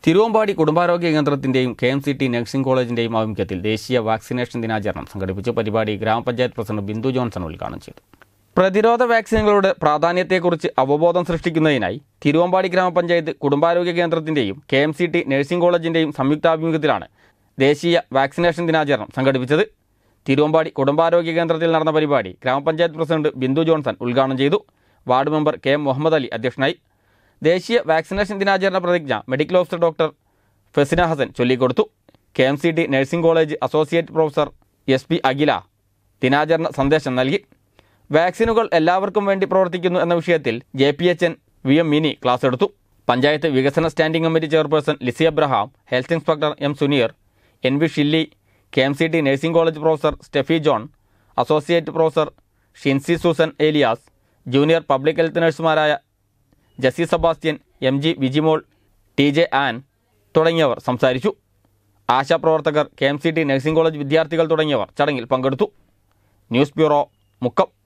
തിരുവമ്പാടി കുടുംബാരോഗ്യ കേന്ദ്രത്തിന്റെയും KMCT nursing കോളേജിന്റെയും ആഭിമുഖ്യത്തിൽ ദേശീയ വാക്സിനേഷൻ ദിനാചരണം സംഘടിപ്പിച്ചു. പരിപാടി ഗ്രാമപഞ്ചായത്ത് പ്രസിഡന്റ് ബിന്ദു ജോൺസൺ ഉദ്ഘാടനം ചെയ്തു. പ്രതിരോധ വാക്സിനുകളുടെ പ്രാധാന്യത്തെക്കുറിച്ച് അവബോധം സൃഷ്ടിക്കുന്നതിനായി തിരുവമ്പാടി ഗ്രാമപഞ്ചായത്ത് കുടുംബാരോഗ്യ കേന്ദ്രത്തിന്റെയും KMCT നഴ്സിംഗ് കോളേജിന്റെയും സംയുക്താഭിമുഖ്യത്തിലാണ് ദേശീയ വാക്സിനേഷൻ ദിനാചരണം സംഘടിപ്പിച്ചത്. തിരുവമ്പാടി കുടുംബാരോഗ്യ കേന്ദ്രത്തിൽ നടന്ന പരിപാടി ഗ്രാമപഞ്ചായത്ത് പ്രസിഡന്റ് ബിന്ദു ജോൺസൺ ഉദ്ഘാടനം ചെയ്തു. Ward member KM Muhammad Ali അധ്യക്ഷനായി. ദേശീയ വാക്സിനേഷൻ ദിനാചരണ പ്രതിജ്ഞ medical officer doctor Fesina Hasan ചൊല്ലിക്കൊടുത്തു. KMCT nursing college associate professor SP Akhila ദിനാചരണ സന്ദേശം നൽകി. വാക്സിനുകൾ എല്ലാവർക്കും വേണ്ടി പ്രവർത്തിക്കുന്നു എന്ന വിഷയത്തിൽ JPHN VM മിനി ക്ലാസ് എടുത്തു. പഞ്ചായത്ത് വികസന standing committee chairperson Lissy Abraham, health inspector M Suneer, NV Shilly, KMCT nursing college professor Steffi John, associate professor Shincy Susan Elias, junior public health നഴ്സുമാരായ Jessy Sebastian, MG Vijimol, TJ Ann തുടങ്ങിയവർ സംസാരിച്ചു. ആശാപ്രവർത്തകർ, KMCT nursing college വിദ്യാർത്ഥികൾ തുടങ്ങിയവർ ചടങ്ങിൽ പങ്കെടുത്തു. News bureau, Mukkam.